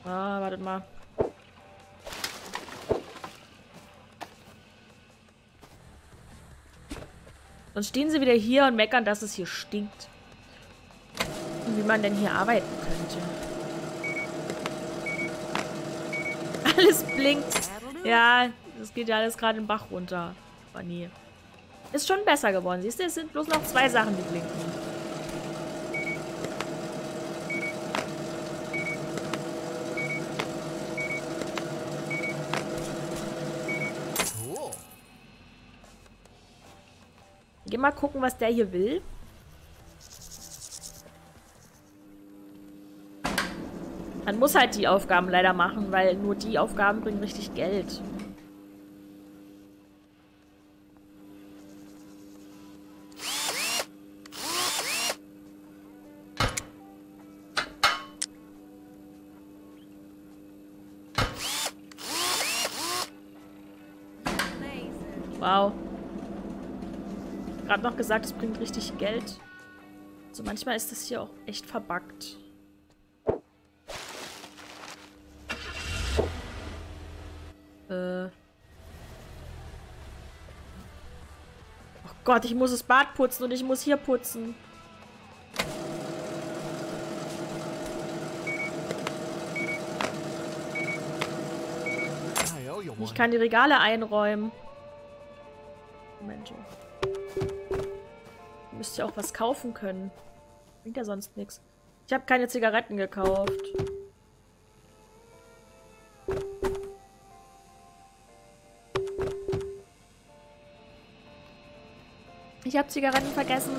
Ah, wartet mal. Sonst stehen sie wieder hier und meckern, dass es hier stinkt. Und wie man denn hier arbeiten könnte. Alles blinkt. Ja, das geht ja alles gerade den Bach runter. Aber nee. Ist schon besser geworden. Siehst du, es sind bloß noch 2 Sachen, die blinken. Geh mal gucken, was der hier will. Man muss halt die Aufgaben leider machen, weil nur die Aufgaben bringen richtig Geld. Wow. Gerade noch gesagt, es bringt richtig Geld. So, manchmal ist das hier auch echt verbuggt. Oh Gott, ich muss das Bad putzen und ich muss hier putzen. Ich kann die Regale einräumen. Moment. Ihr müsst ja auch was kaufen können. Bringt ja sonst nichts. Ich habe keine Zigaretten gekauft. Ich habe Zigaretten vergessen.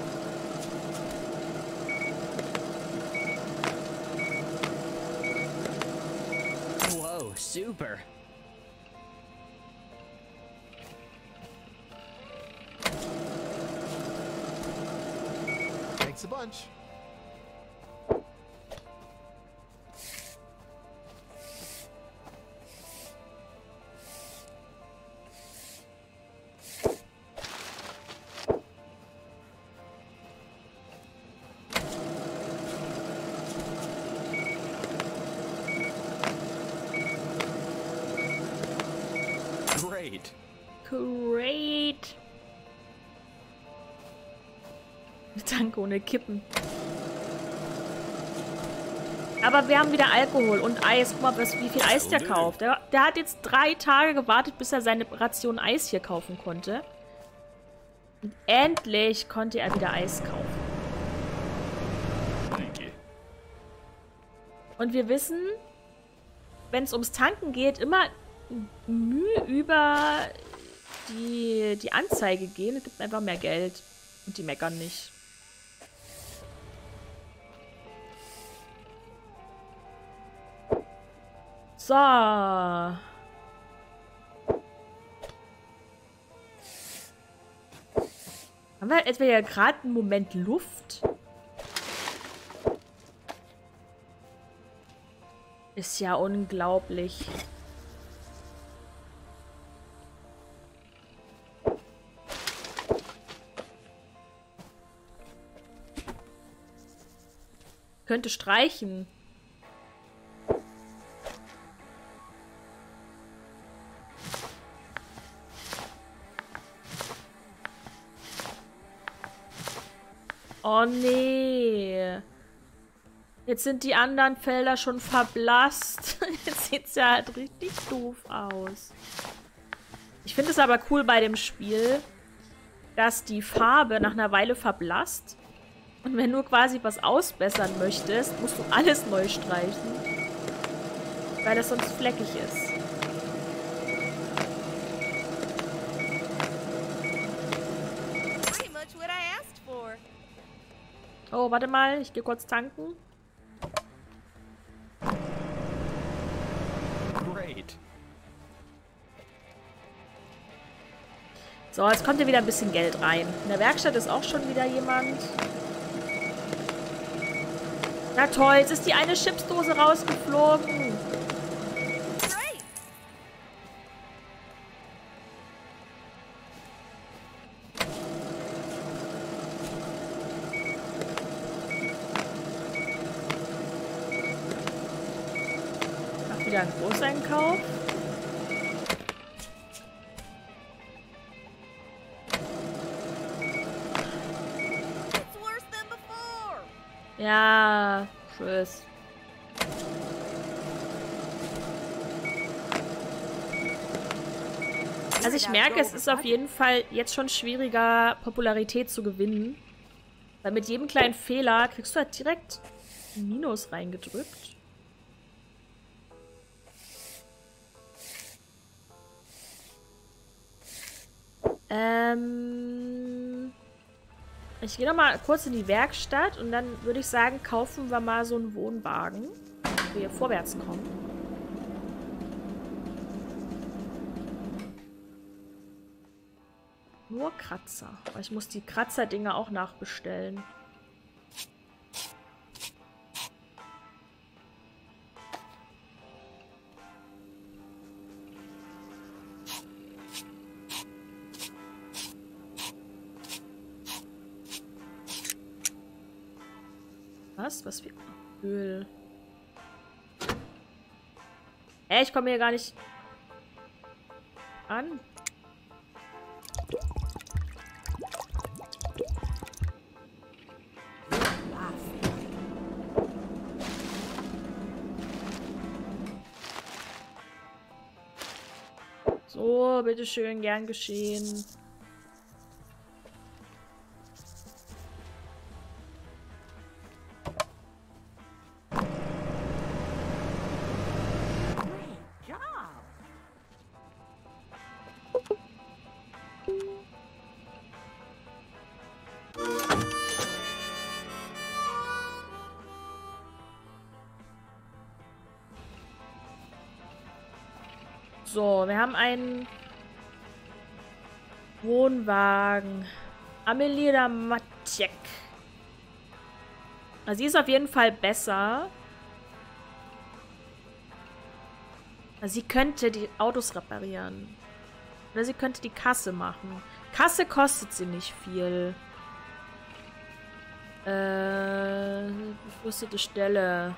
Wow, super. Thanks a bunch. Great. Great. Danke, ohne Kippen. Aber wir haben wieder Alkohol und Eis. Guck mal, wie viel Eis der kauft. Der hat jetzt 3 Tage gewartet, bis er seine Ration Eis hier kaufen konnte. Und endlich konnte er wieder Eis kaufen. Und wir wissen, wenn es ums Tanken geht, immer Mühe über die Anzeige gehen. Es gibt einfach mehr Geld. Und die meckern nicht. So. Haben wir etwa ja gerade einen Moment Luft? Ist ja unglaublich. Könnte streichen. Oh nee. Jetzt sind die anderen Felder schon verblasst. Jetzt sieht es ja halt richtig doof aus. Ich finde es aber cool bei dem Spiel, dass die Farbe nach einer Weile verblasst. Und wenn du quasi was ausbessern möchtest, musst du alles neu streichen. Weil das sonst fleckig ist. Oh, warte mal. Ich gehe kurz tanken. Great. So, jetzt kommt hier wieder ein bisschen Geld rein. In der Werkstatt ist auch schon wieder jemand. Na toll, jetzt ist die eine Chipsdose rausgeflogen. Wieder ein Großeinkauf. Ja, tschüss. Also ich merke, es ist auf jeden Fall jetzt schon schwieriger, Popularität zu gewinnen. Weil mit jedem kleinen Fehler kriegst du halt direkt ein Minus reingedrückt. Ich gehe noch mal kurz in die Werkstatt und dann würde ich sagen, kaufen wir mal so einen Wohnwagen, wo wir hier vorwärts kommen. Nur Kratzer. Aber ich muss die Kratzer-Dinger auch nachbestellen. Was für Öl. Ich komme hier gar nicht an. So, bitteschön, gern geschehen. So, wir haben einen Wohnwagen. Amelie Matjek. Also sie ist auf jeden Fall besser. Also sie könnte die Autos reparieren. Oder sie könnte die Kasse machen. Kasse kostet sie nicht viel. Befristete Stelle.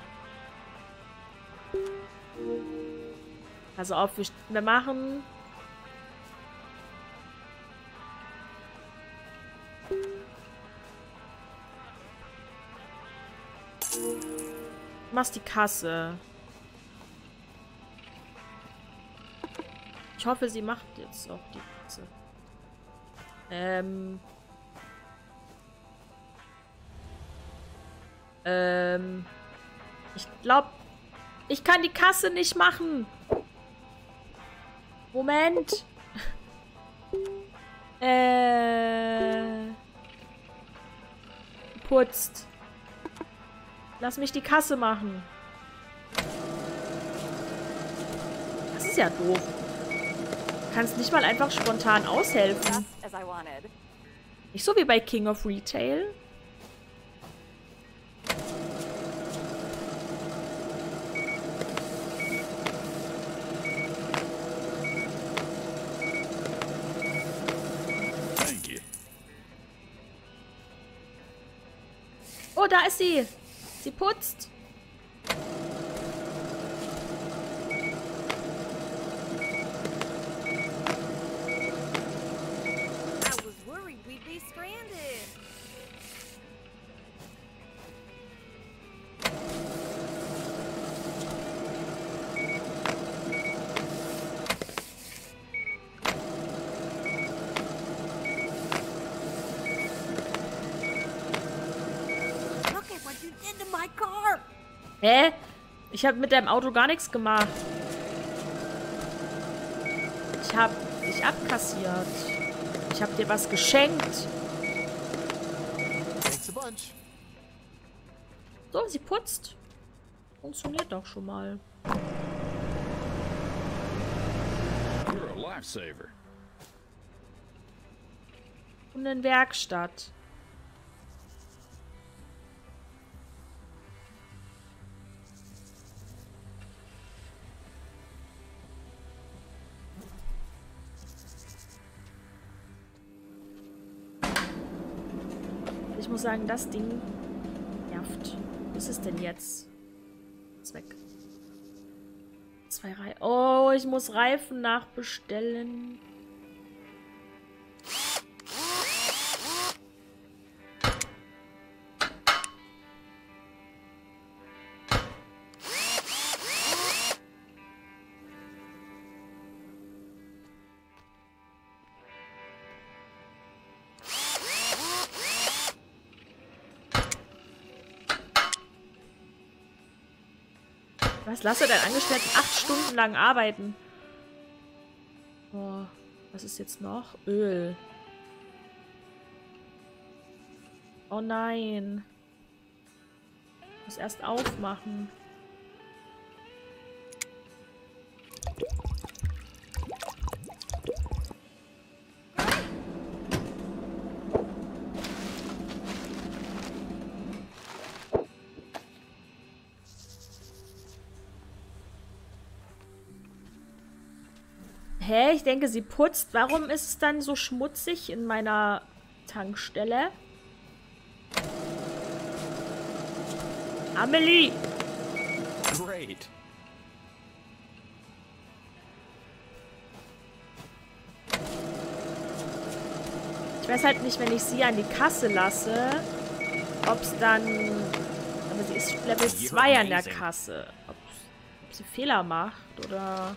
Also auf, wir machen... Du machst die Kasse. Ich hoffe, sie macht jetzt auch die Kasse. Ich glaube, ich kann die Kasse nicht machen. Moment. Putzt. Lass mich die Kasse machen. Das ist ja doof. Du kannst nicht mal einfach spontan aushelfen. Nicht so wie bei King of Retail. Oh, da ist sie. Sie putzt. Hä? Ich habe mit deinem Auto gar nichts gemacht. Ich habe dich abkassiert. Ich habe dir was geschenkt. So, sie putzt. Funktioniert doch schon mal. You're a lifesaver. Und in Werkstatt. Ich muss sagen, das Ding nervt. Was ist denn jetzt? Ist weg. 2 Reifen. Oh, ich muss Reifen nachbestellen. Was? Lasse deinen Angestellten 8 Stunden lang arbeiten. Oh, was ist jetzt noch? Öl. Oh nein. Ich muss erst aufmachen. Hä? Ich denke, sie putzt. Warum ist es dann so schmutzig in meiner Tankstelle? Amelie! Great. Ich weiß halt nicht, wenn ich sie an die Kasse lasse, ob es dann... Aber sie ist Level 2 an der Kasse. Ob sie Fehler macht oder...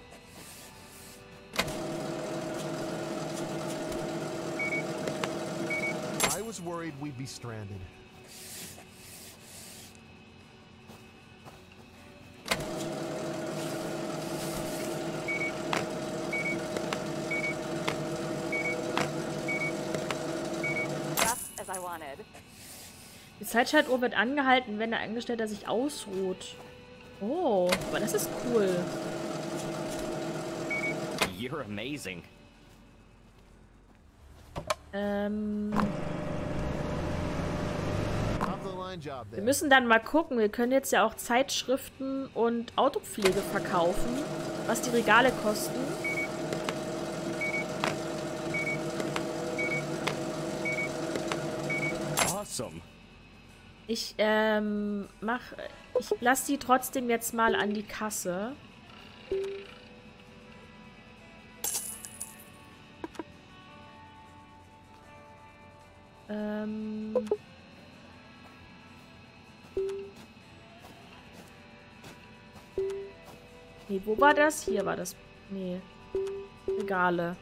I was worried we'd be stranded. Just as I wanted. Die Zeitschaltuhr wird angehalten, wenn der Angestellte sich ausruht. Oh, aber das ist cool. You're amazing. Wir müssen dann mal gucken. Wir können jetzt ja auch Zeitschriften und Autopflege verkaufen, was die Regale kosten. Awesome. Ich lasse die trotzdem jetzt mal an die Kasse. Nee, wo war das? Hier war das. Nee. Regale.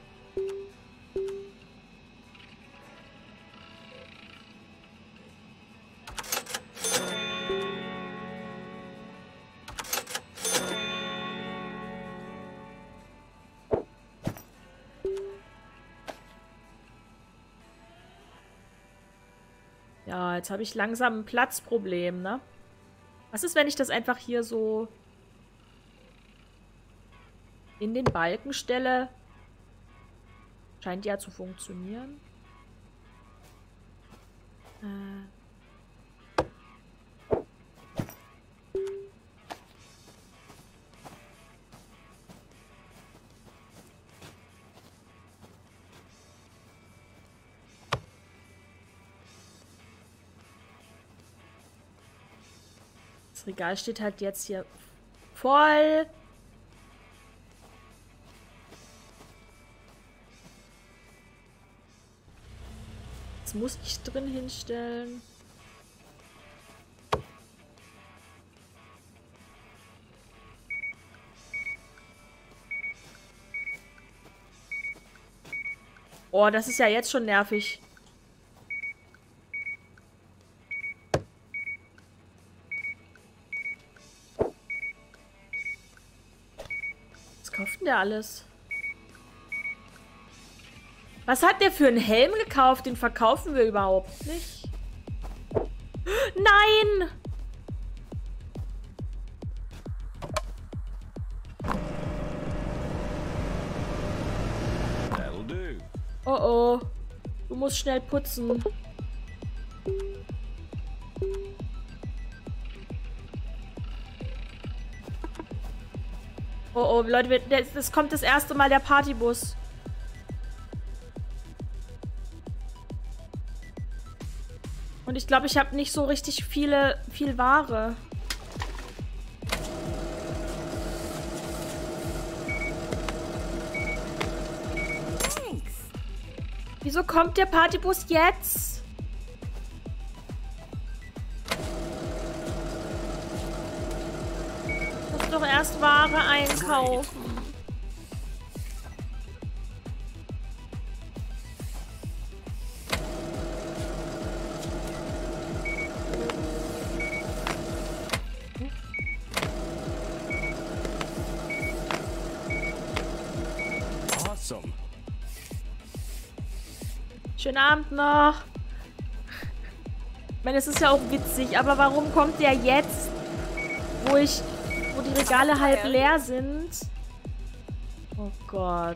Ja, jetzt habe ich langsam ein Platzproblem, ne? Was ist, wenn ich das einfach hier so in den Balken stelle? Scheint ja zu funktionieren. Das Regal steht halt jetzt hier voll. Das muss ich drin hinstellen. Oh, das ist ja jetzt schon nervig. Was kauft denn der alles? Was hat der für einen Helm gekauft? Den verkaufen wir überhaupt nicht. Nein! That'll do. Oh oh. Du musst schnell putzen. Oh oh, Leute, das kommt das erste Mal der Partybus. Und ich glaube, ich habe nicht so richtig viel Ware. Wieso kommt der Partybus jetzt? Ich muss doch erst Ware einkaufen. Awesome. Schönen Abend noch. Ich meine, es ist ja auch witzig, aber warum kommt der jetzt, wo die Regale halb leer sind? Oh Gott.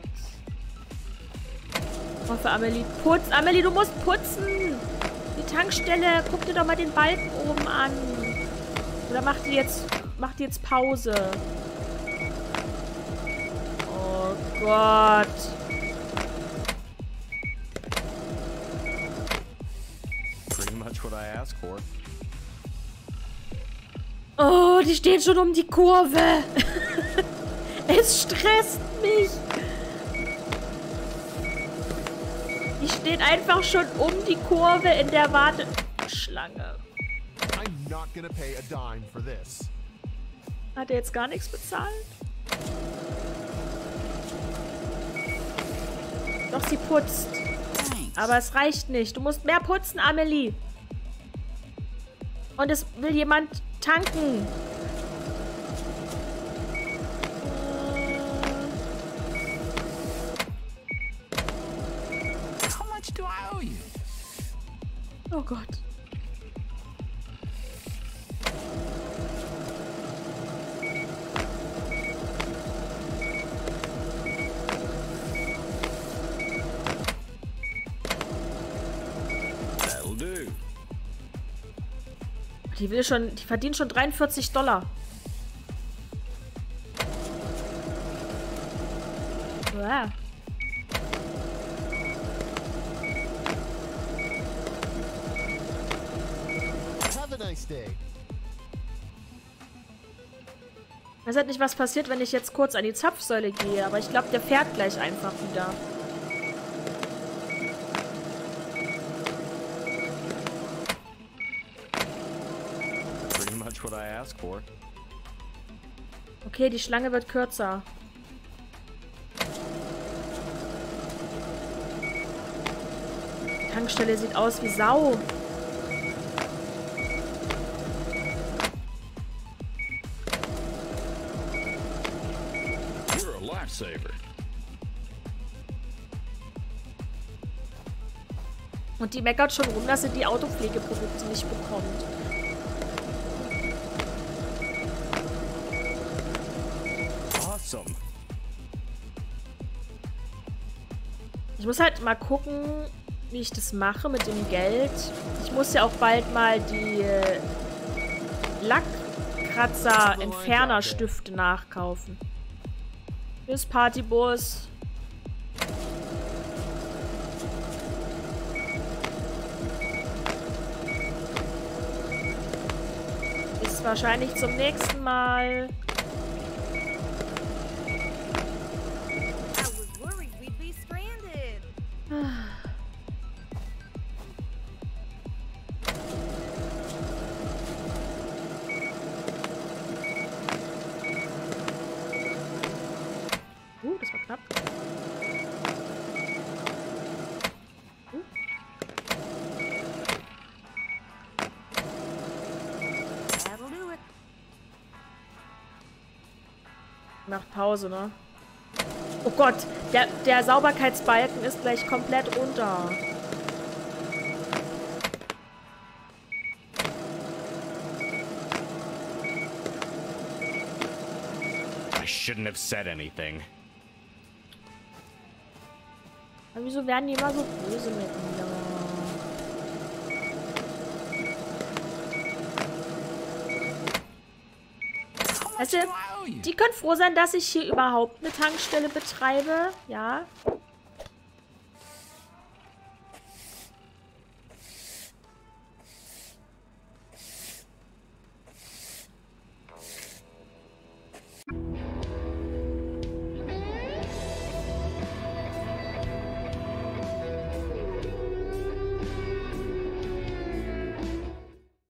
Ich hoffe, Amelie putzt. Amelie, du musst putzen. Die Tankstelle. Guck dir doch mal den Balken oben an. Oder macht die jetzt Pause? Oh Gott. Pretty much what I asked for. Oh, die stehen schon um die Kurve. Es stresst mich. Die stehen einfach schon um die Kurve in der Warteschlange. I'm not gonna pay a dime for this. Hat er jetzt gar nichts bezahlt? Doch, sie putzt. Aber es reicht nicht. Du musst mehr putzen, Amelie. Und es will jemand tanken. How much do I owe you? Oh Gott. That'll do. Die verdient schon $43. Wow. Have a nice day. Ich weiß halt nicht, was passiert, wenn ich jetzt kurz an die Zapfsäule gehe, aber ich glaube, der fährt gleich einfach wieder. Pretty much what I asked for. Okay, die Schlange wird kürzer. Die Tankstelle sieht aus wie Sau. You're a lifesaver. Und die meckert schon rum, dass sie die Autopflegeprodukte nicht bekommt. Awesome. Ich muss halt mal gucken, wie ich das mache mit dem Geld. Ich muss ja auch bald mal die Lackkratzer-Entfernerstifte nachkaufen. Tschüss, Partybus. Bis wahrscheinlich zum nächsten Mal. I was worried we'd be stranded. Das war knapp. That'll do it. Macht Pause, ne? Oh Gott, der Sauberkeitsbalken ist gleich komplett runter. I shouldn't have said anything. Aber wieso werden die immer so böse mit mir? Weißt du, die können froh sein, dass ich hier überhaupt eine Tankstelle betreibe. Ja.